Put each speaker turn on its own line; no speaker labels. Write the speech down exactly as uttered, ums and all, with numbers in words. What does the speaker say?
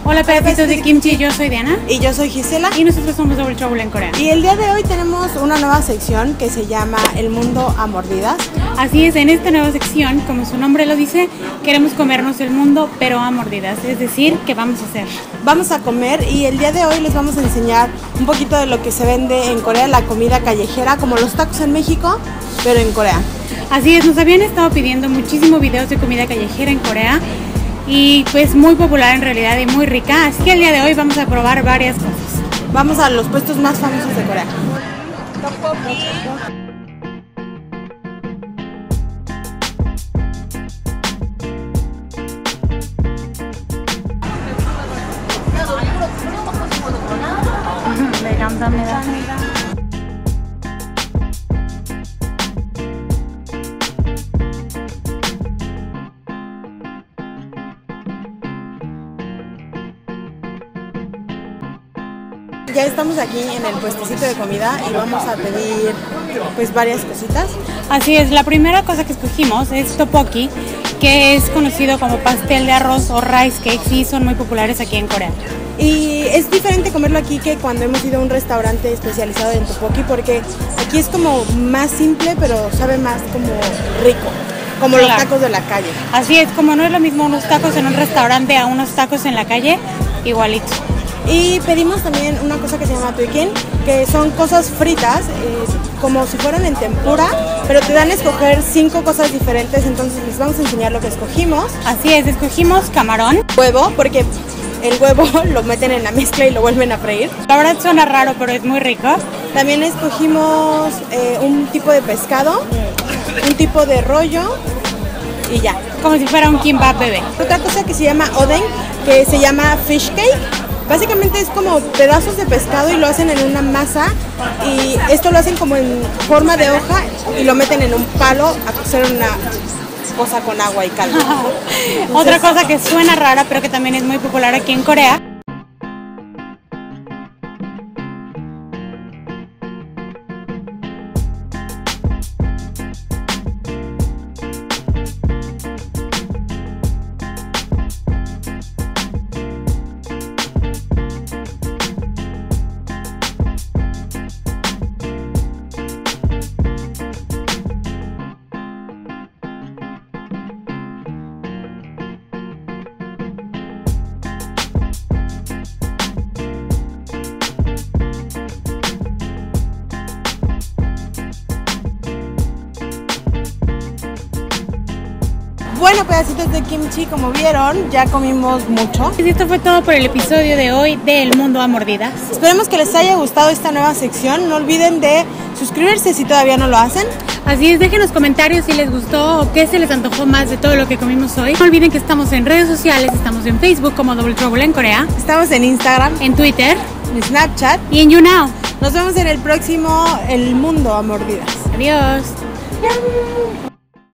Hola pedacitos de kimchi, yo soy Diana.
Y yo soy Gisela.
Y nosotros somos Double Trouble en Corea.
Y el día de hoy tenemos una nueva sección que se llama El Mundo a Mordidas.
Así es, en esta nueva sección, como su nombre lo dice, queremos comernos el mundo, pero a mordidas. Es decir, ¿qué vamos a hacer?
Vamos a comer y el día de hoy les vamos a enseñar un poquito de lo que se vende en Corea, la comida callejera, como los tacos en México, pero en Corea.
Así es, nos habían estado pidiendo muchísimos videos de comida callejera en Corea y pues muy popular en realidad y muy rica, así que el día de hoy vamos a probar varias cosas.
Vamos a los puestos más famosos de Corea. Tteokbokki.
네, 감사합니다.
Ya estamos aquí en el puestecito de comida y vamos a pedir pues varias cositas.
Así es, la primera cosa que escogimos es tteokbokki, que es conocido como pastel de arroz o rice cakes y son muy populares aquí en Corea.
Y es diferente comerlo aquí que cuando hemos ido a un restaurante especializado en tteokbokki, porque aquí es como más simple, pero sabe más como rico, como
Claro.
los tacos de la calle.
Así es, como no es lo mismo unos tacos en un restaurante a unos tacos en la calle, igualito.
Y pedimos también una cosa que se llama tuikin, que son cosas fritas, eh, como si fueran en tempura, pero te dan a escoger cinco cosas diferentes, entonces les vamos a enseñar lo que escogimos.
Así es, escogimos camarón.
Huevo, porque el huevo lo meten en la mezcla y lo vuelven a freír.
La verdad suena raro, pero es muy rico.
También escogimos eh, un tipo de pescado, un tipo de rollo y ya.
Como si fuera un kimbap bebé.
Otra cosa que se llama oden, que se llama fish cake. Básicamente es como pedazos de pescado y lo hacen en una masa y esto lo hacen como en forma de hoja y lo meten en un palo a cocer una cosa con agua y caldo. Entonces,
Otra cosa que suena rara, pero que también es muy popular aquí en Corea.
Bueno, pedacitos de kimchi, como vieron, ya comimos mucho.
Y esto fue todo por el episodio de hoy de El Mundo a Mordidas.
Esperemos que les haya gustado esta nueva sección. No olviden de suscribirse si todavía no lo hacen.
Así es, dejen los comentarios si les gustó o qué se les antojó más de todo lo que comimos hoy. No olviden que estamos en redes sociales, estamos en Facebook como Double Trouble en Corea,
Estamos en Instagram,
en Twitter
en Snapchat.
y en YouNow.
Nos vemos en el próximo El Mundo a Mordidas.
Adiós.
Yum.